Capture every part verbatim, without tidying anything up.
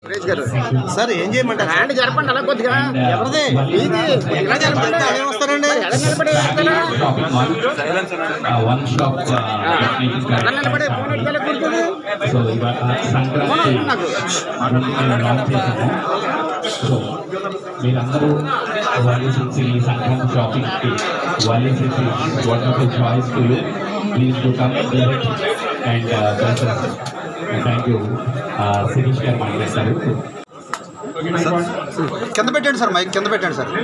Sir ఏం చేయమంటారు? Hand జరపండి అలా కొద్దిగా. ఎవరిది? ఇది ఇలా జరపండి. అలా వస్తారండి. ఎలా నిలబడి ఎలా నిలబడి ఫోన్ ఎట్లా కూర్చుంది? మీరందరూ ఈ సంక్రాంతి షాపింగ్ కి wonderful choice to you. Please to come and thank you. Shirish గారు మాట్లాడతారు. కింద పెట్టండి సార్, మైక్ కింద పెట్టండి సార్.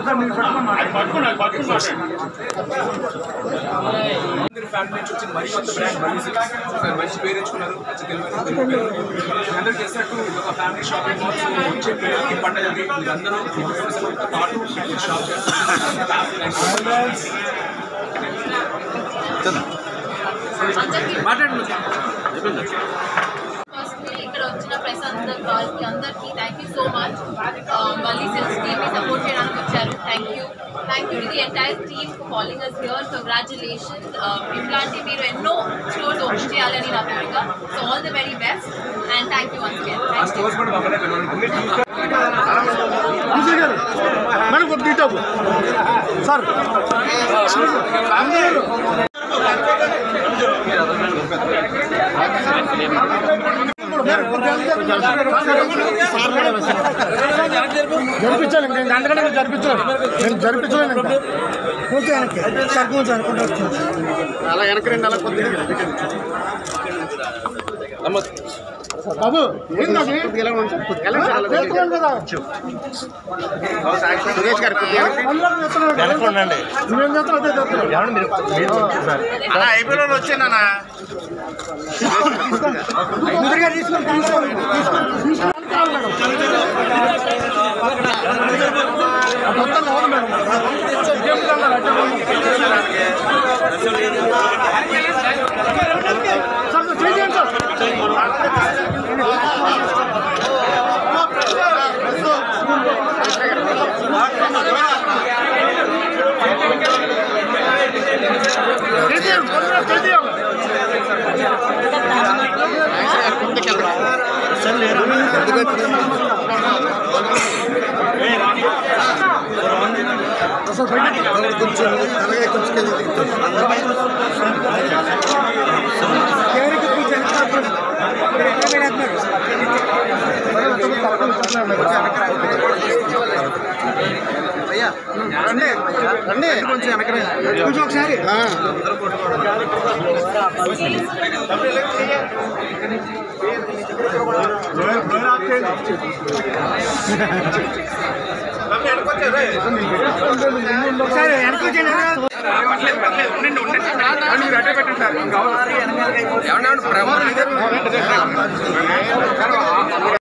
ఫ్యామిలీ నుంచి వచ్చిన మరి కొత్త బ్రాండ్ మళ్ళీ మంచి పేరు ఎంచుకున్నారు. అందరూ చేసినట్టు ఒక ఫ్యామిలీ షాపింగ్ మాల్స్ వచ్చే పిల్లలకి పండుగకి మీరందరూ పాటు షాప్ మాట్లాడండి. ఇక్కడ వచ్చిన ప్రెస్ అందరికి వాళ్ళకి అందరికీ థ్యాంక్ యూ సో మచ్. మళ్ళీ సిల్స్ టీమ్ని సపోర్ట్ చేయడానికి వచ్చారు. Thank you thank you to the entire team for calling us here. Congratulations. ఇట్లాంటి మీరు ఎన్నో స్టోర్స్ ఓపెన్ చేయాలని నా కోరిక. So all the very best and thank you once again. Sir జరిపించాను నేను అందుకనే జరిపించాను నేను జరిపించలేను ఇంకా కొంచెం వెనక్కి సార్ కొంచెం అనుకుంటూ వచ్చాను అలా వెనక్కి రండి అలా కొద్దిగా బాబు సురేష్ గారు నువ్వేం చేస్తావు అదే అలా అయిపోయిన వాళ్ళు వచ్చానన్నా ముందుగా తీసుకొని మొత్తం కావాలి మేడం సార్ చేయండి సార్ కొంచెం అలాగే కొంచెం అయ్యా రండి రండి కొంచెం వెనకరే కొంచెం ఒకసారి ఒకసారి వెనక వచ్చేయండి అట్టే పెట్టండి సార్.